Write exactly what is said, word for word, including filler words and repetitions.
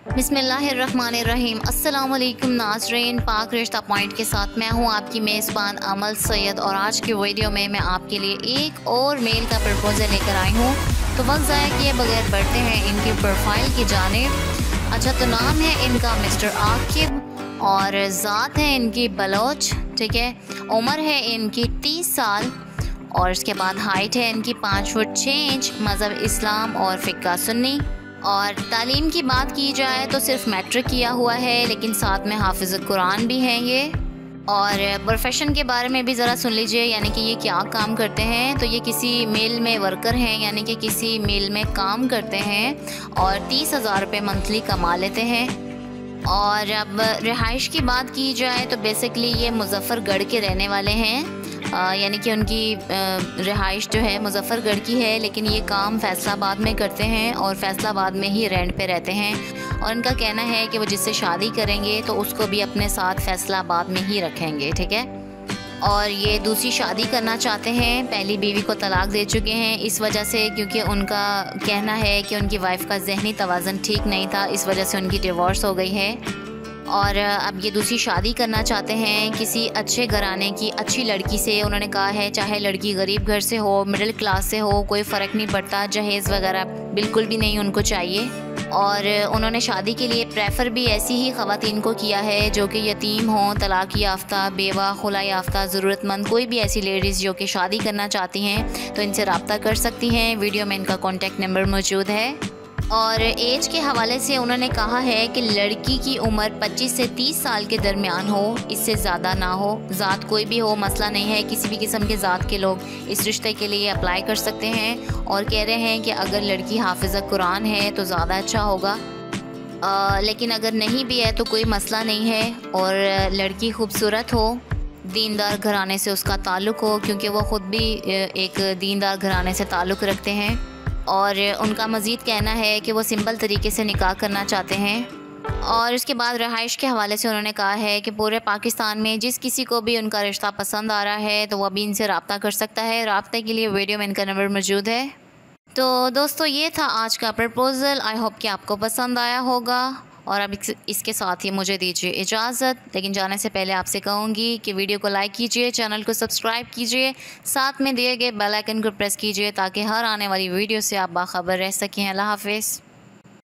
बिस्मिल्लाहिर्रहमानिर्रहीम। अस्सलाम वालेकुम नाज़रीन, पाक रिश्ता पॉइंट के साथ मैं हूं आपकी मेज़बान अमल सैयद और आज की वीडियो में मैं आपके लिए एक और मेल का प्रपोज़ल लेकर आई हूं। तो वक्त ज़ाया किए बगैर बढ़ते हैं इनकी प्रोफाइल की जानिब। अच्छा, तो नाम है इनका मिस्टर आकिब और ज़ात है इनकी बलोच, ठीक है। उम्र है इनकी तीस साल और इसके बाद हाइट है इनकी पाँच फुट छः इंच, मज़हब इस्लाम और फ़िक़्ह सुन्नी। और तालीम की बात की जाए तो सिर्फ मैट्रिक किया हुआ है, लेकिन साथ में हाफिज़ कुरान भी हैं ये। और प्रोफेशन के बारे में भी ज़रा सुन लीजिए, यानी कि ये क्या काम करते हैं। तो ये किसी मिल में वर्कर हैं, यानी कि किसी मिल में काम करते हैं और तीस हज़ार रुपये मंथली कमा लेते हैं। और अब रिहाइश की बात की जाए तो बेसिकली ये मुज़फ़्फ़रगढ़ के रहने वाले हैं, यानी कि उनकी रिहाइश जो है मुज़फ़्फ़रगढ़ की है, लेकिन ये काम फ़ैसलाबाद में करते हैं और फ़ैसलाबाद में ही रेंट पे रहते हैं। और इनका कहना है कि वो जिससे शादी करेंगे तो उसको भी अपने साथ फ़ैसलाबाद में ही रखेंगे, ठीक है। और ये दूसरी शादी करना चाहते हैं, पहली बीवी को तलाक दे चुके हैं इस वजह से, क्योंकि उनका कहना है कि उनकी वाइफ का ज़हनी तवाज़ुन ठीक नहीं था, इस वजह से उनकी डिवोर्स हो गई है। और अब ये दूसरी शादी करना चाहते हैं किसी अच्छे घराने की अच्छी लड़की से। उन्होंने कहा है चाहे लड़की गरीब घर से हो, मिडिल क्लास से हो, कोई फ़र्क नहीं पड़ता, जहेज़ वगैरह बिल्कुल भी नहीं उनको चाहिए। और उन्होंने शादी के लिए प्रेफर भी ऐसी ही ख़वातीन को किया है जो कि यतीम हों, तलाक़ याफ्ता, बेवा, खुला याफ्ता, ज़रूरतमंद, कोई भी ऐसी लेडीज़ जो कि शादी करना चाहती हैं तो इनसे रब्ता कर सकती हैं। वीडियो में इनका कॉन्टेक्ट नंबर मौजूद है। और एज के हवाले से उन्होंने कहा है कि लड़की की उम्र पच्चीस से तीस साल के दरमियान हो, इससे ज़्यादा ना हो। ज़ात कोई भी हो, मसला नहीं है, किसी भी किस्म के ज़ात के लोग इस रिश्ते के लिए अप्लाई कर सकते हैं। और कह रहे हैं कि अगर लड़की हाफिज़ा कुरान है तो ज़्यादा अच्छा होगा, आ, लेकिन अगर नहीं भी है तो कोई मसला नहीं है। और लड़की खूबसूरत हो, दीनदार घराने से उसका ताल्लुक़ हो, क्योंकि वो ख़ुद भी एक दीनदार घराने से ताल्लुक़ रखते हैं। और उनका मज़ीद कहना है कि वो सिंपल तरीके से निकाह करना चाहते हैं। और इसके बाद रहाइश के हवाले से उन्होंने कहा है कि पूरे पाकिस्तान में जिस किसी को भी उनका रिश्ता पसंद आ रहा है तो वह भी इनसे रब्ता कर सकता है। रब्ते के लिए वीडियो में इनका नंबर मौजूद है। तो दोस्तों, ये था आज का प्रपोज़ल। आई होप कि आपको पसंद आया होगा। और अब इसके साथ ही मुझे दीजिए इजाज़त, लेकिन जाने से पहले आपसे कहूँगी कि वीडियो को लाइक कीजिए, चैनल को सब्सक्राइब कीजिए, साथ में दिए गए बेल आइकन को प्रेस कीजिए ताकि हर आने वाली वीडियो से आप बाखबर रह सकें। अल्लाह हाफ़िज़।